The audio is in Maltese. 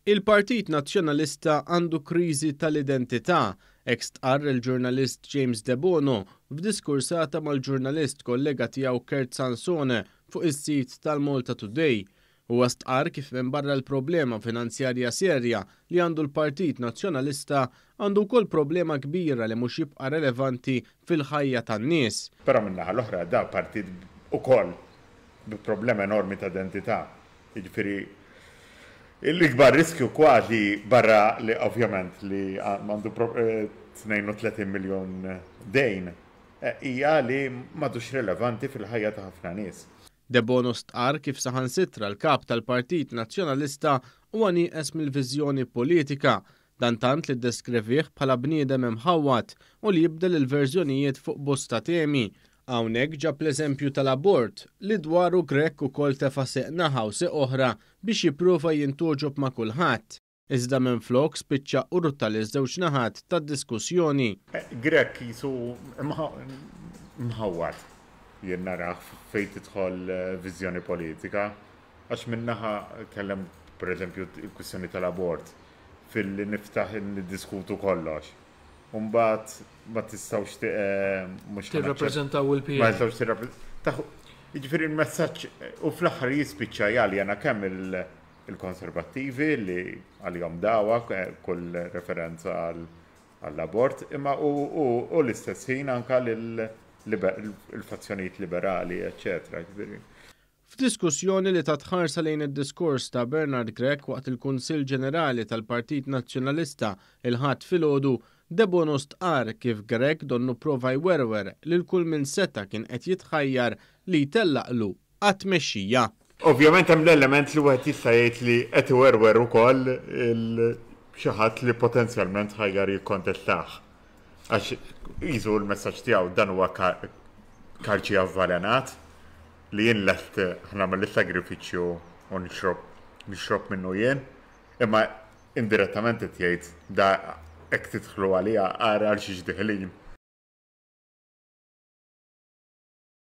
Il-Partit Nazzjonalista għandu kriżi tal-identità, stqarr il-ġurnalist James De Bono f'diskursata mal-ġurnalist kollega tiegħu Kurt Sansone fuq is-sit tal-Malta Today. Huwa stqarr kif minn barra l-problema finanzjarja serja li għandu l-Partit Nazzjonalista għandu wkoll problema kbira li mhux jibqa' relevanti fil-ħajja tan-nies. Però min-naħa l-oħra da partit ukoll bi problema enormi ta' identità. Jiġifieri l-ikbar riskju kważi barra li ovvjament li għandu 32 miljon dejn hija li m'għadux relevanti fil-ħajja ta' ħafna nies. De Bono stqarr kif saħansitra l-kap tal-Partit Nazzjonalista huwa nieqes mill-viżjoni politika, dan tant li ddeskrivih bħala bniedem imħawwat u li jibdel il-verżjonijiet fuq bosta temi. Hawnhekk ġab l-eżempju tal-abort li dwaru Grech ukoll tefa' seq naħa u seq oħra biex jipprova jintoġob ma' kulħadd. Iżda minflok spiċċa urta li żewġ naħat tad-diskussjoni. Grech jisu mħawwat jien narah fejn tidħol viżjoni politika għax minnaħa kellem pereżempju l-kwistjoni tal-abort fil-li niftaħ niddiskutu kollox. Umbat ma tistawx mhux tirrappreżentaw il-PM. Ma tistawx tirrappreżentaw. Jiġifieri l-messaġġ u fl-aħħar jispiċċa jali għana kemm il-konservattivi li għalihom dawa kull referenza għall-abort imma u l-istess ħin anke l-fazzjonijiet liberali, eċċetera. F'diskussjoni li ta' tħarsa lejn id-diskors ta' Bernard Grech waqt il-Kunsill Ġenerali tal-Partit Nazzjonalista il-ħadd filgħodu, De Bono stqarr kif Grech donnu prova jwerwer li l-kull minn seta kien qed jitħajjar li jtellaqlu għat-tmexxija. Ovvjament hemm l-element li wieħed jista' jgħid li qed iwerwer ukoll xi ħadd li potenzjalment ħajjar jikkontestaħ. Għax jiżu l-messaġġ tiegħu dan huwa karċi avvalenat li jien lest nagħmel is-sagrifiċċju u nixrob minnu jien, imma indirettament qed jgħid da hekk tidħlu għalija għara għal xi ġdieħlin.